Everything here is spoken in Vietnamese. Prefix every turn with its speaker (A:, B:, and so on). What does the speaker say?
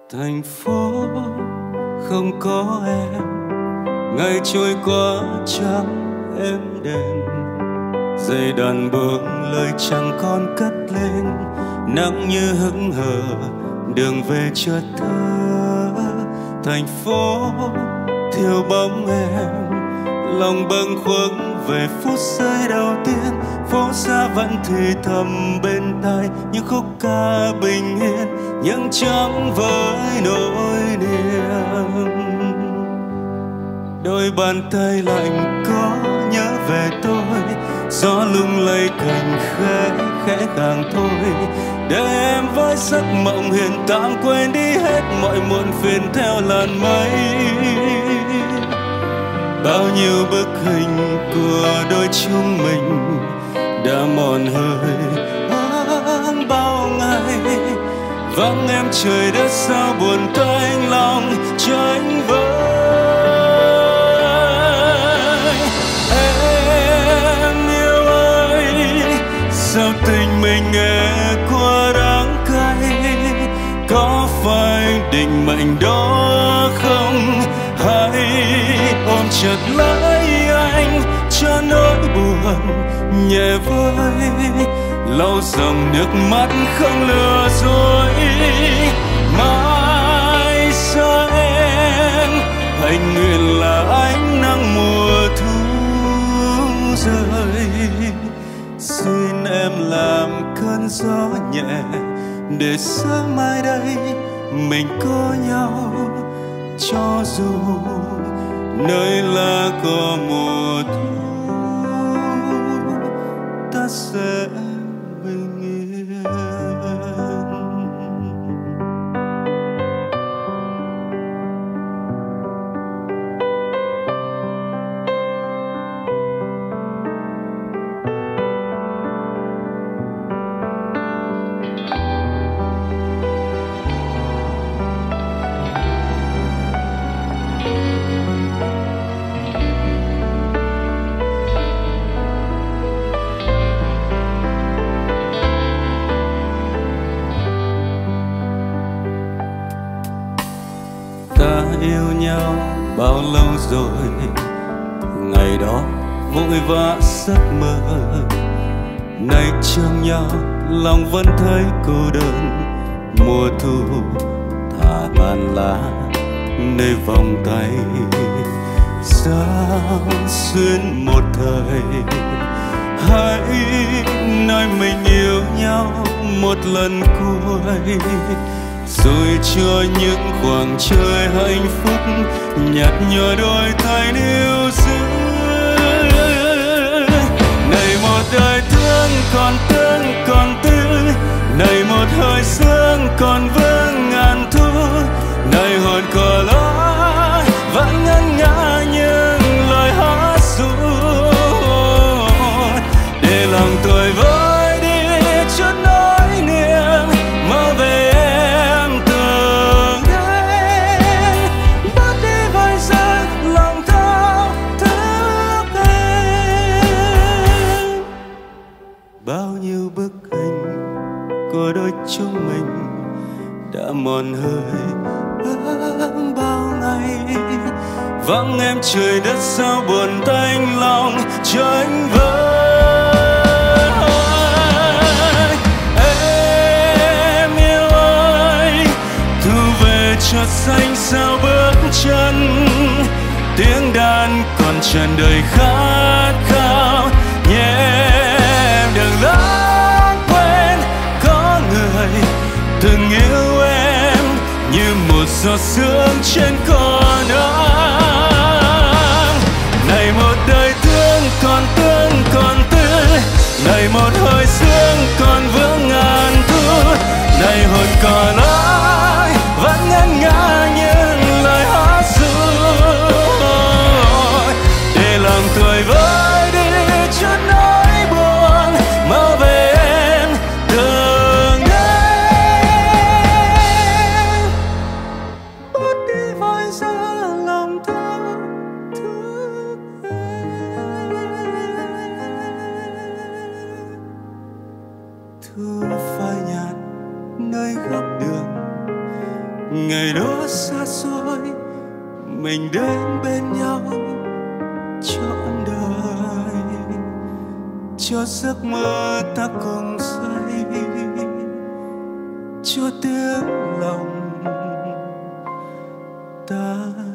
A: Thành phố không có em, ngày trôi qua trắng êm đềm. Dây đàn buông lời chẳng còn cất lên, nắng như hững hờ đường về chợt thơ. Thành phố thiếu bóng em, lòng bâng khuâng về phút giây đầu tiên. Phố xa vẫn thì thầm bên tai những khúc ca bình yên, nhưng chẳng với nỗi niềm. Đôi bàn tay lạnh có nhớ về tôi, gió lung lay cành khẽ khẽ càng thôi. Để em với giấc mộng hiền tạm quên đi hết mọi muộn phiền theo làn mây. Bao nhiêu bức hình của đôi chúng mình đã mòn hơi bao ngày. Vắng em trời đất sao buồn tanh lòng tranh vơi. Em yêu ơi, sao tình mình nghe qua đắng cay? Có phải định mệnh đó không? Hãy ôm chặt lấy anh cho nỗi buồn nhẹ vơi, lau dòng nước mắt không lừa dối. Mãi xa em, hạnh nguyện là ánh nắng mùa thu rơi. Xin em làm cơn gió nhẹ để sớm mai đây mình có nhau. Cho dù nơi lá có mùa thu, ta sẽ bình yên. Ta yêu nhau bao lâu rồi, ngày đó vội vã giấc mơ. Nay trông nhau lòng vẫn thấy cô đơn. Mùa thu thả ngàn lá nơi vòng tay, sao xuyên một thời. Hãy nói mình yêu nhau một lần cuối, rồi cho những khoảng trời hạnh phúc nhạt nhòa đôi thành yêu dữ. Này một đời thương còn tương còn tư, này một hơi sương còn vương ngàn thu. Này hồn cỏ lá vẫn ngân nga những lời hát ru, để lòng tôi vơi đi chút nỗi niềm mơ về em từng đến. Bớt đi vài giây lòng thao thức em. Bao nhiêu bức hình của đôi chúng mình đã mòn hơi bao ngày. Vắng em trời đất sao buồn tanh lòng tranh vơi. Em yêu ơi, thu về chợt xanh sao bước chân. Tiếng đàn còn tràn đầy khát khao nhé. Em đừng lãng quên có người từng yêu em như một giọt sương trên con nắng. Này một đời thương còn tương còn tư, này một hơi sương còn vương ngàn thu. Này hồn cỏ lá vẫn ngân nga những lời hát ru, để lòng tuổi vơi đi chút nỗi buồn mơ về em từng đến. Bớt đi vài giờ lòng thao thức em. Thu phai nhạt nơi góc đường, ngày đó xa xôi mình đến bên nhau trọn đời, cho giấc mơ ta cùng xây, cho tiếng lòng ta